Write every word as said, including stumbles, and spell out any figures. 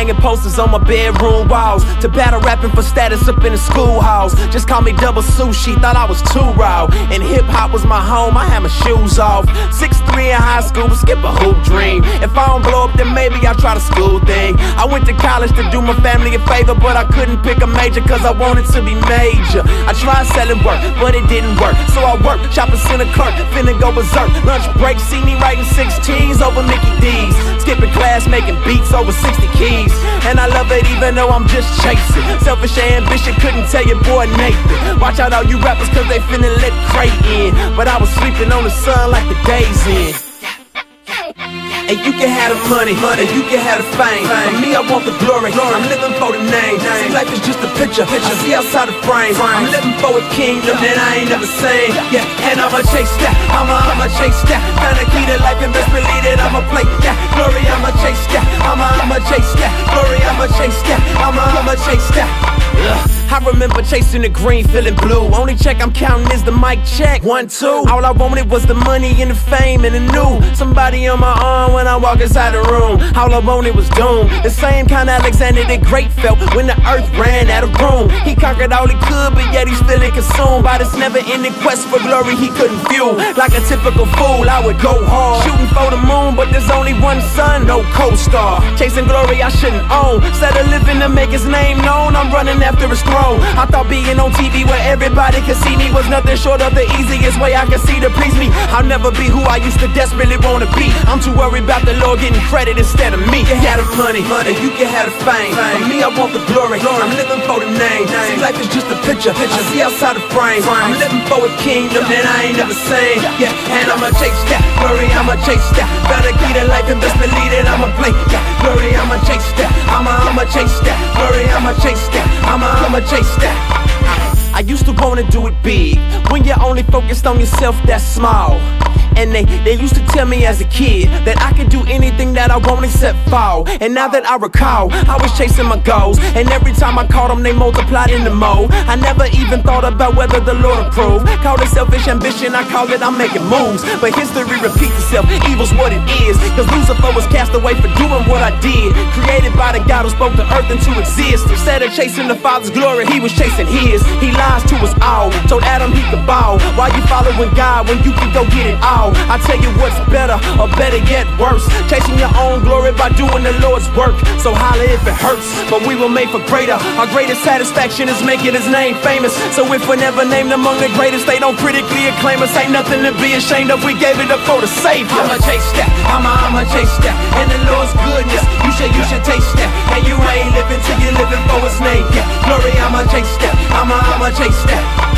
hanging posters on my bedroom walls, to battle rapping for status up in the schoolhouse. Just call me double sushi, thought I was too raw. And hip hop was my home, I had my shoes off. six three in high school, but skip a hoop dream. If I don't blow up, then maybe I'll try the school thing. I went to college to do my family a favor, but I couldn't pick a major cause I wanted to be major. I tried selling work, but it didn't work. So I worked, shopping center clerk, finna go berserk. Lunch break, see me writing sixteens over Mickey D's. Skipping class, making beats over sixty keys. And I love it even though I'm just chasing. Selfish ambition, couldn't tell your boy Nathan. Watch out all you rappers cause they finna let Lecrae in. But I was sleeping on the sun like the day's in. And you can have the money, money, you can have the fame. For me, I want the glory, I'm living for the name. See, life is just a picture, I see outside the frame. I'm living for a kingdom that I ain't never seen. Yeah, and I'ma chase that, I'ma, I'ma chase that. Find the key to life and best believe that I'ma play that. Glory, I'ma chase that, I'ma, I'ma chase that. Glory, I'ma chase that, I'ma, I'ma chase that. Ugh. I remember chasing the green, feeling blue. Only check I'm counting is the mic check. One, two. All I wanted was the money and the fame and the new. Somebody on my arm when I walk inside the room. All I wanted was doom. The same kind of Alexander the Great felt when the earth ran out of room. He conquered all he could, but yet he's feeling consumed by this never-ending quest for glory he couldn't fuel. Like a typical fool, I would go hard, shooting for the moon, but there's only one sun, no co-star. Chasing glory I shouldn't own. Instead of living to make his name known, I'm running after his throne. I thought being on T V where everybody could see me was nothing short of the easiest way I could see to please me. I'll never be who I used to desperately wanna be. I'm too worried about the Lord getting credit instead of me. You can have the money, money, you can have the fame. For me, I want the glory, I'm living for the name. See, life is just a picture, I see outside the frame. I'm living for a kingdom that I ain't never seen. Yeah, and I'ma chase that, glory, I'ma chase that. Found a key to life and best believe that I'ma play that. Glory, I'ma chase that, I'ma, I'ma chase that. Glory, I'ma chase that, I'ma, I'ma chase that. I used to wanna do it big. When you're only focused on yourself, that's small. And they, they used to tell me as a kid that I could do anything that I want except fall. And now that I recall, I was chasing my goals, and every time I caught them, they multiplied in the mo. I never even thought about whether the Lord approved. Call it selfish ambition, I call it I'm making moves. But history repeats itself, evil's what it is. Cause Lucifer was cast away for doing what I did. Created by the God who spoke the earth into existence. Instead of chasing the Father's glory, he was chasing his. He lies to us all, told Adam he could bow. Why you following God when you can go get it all? I tell you what's better, or better yet worse, chasing your own glory by doing the Lord's work. So holla if it hurts, but we were made for greater. Our greatest satisfaction is making his name famous. So if we're never named among the greatest, they don't critically acclaim us. Ain't nothing to be ashamed of, we gave it up for the Savior. I'ma chase that, I'ma, I'ma chase that. And the Lord's goodness, you should, you should taste that. And you ain't living till you're living for his name. Yeah, glory, I'ma chase that, I'ma, I'ma chase that.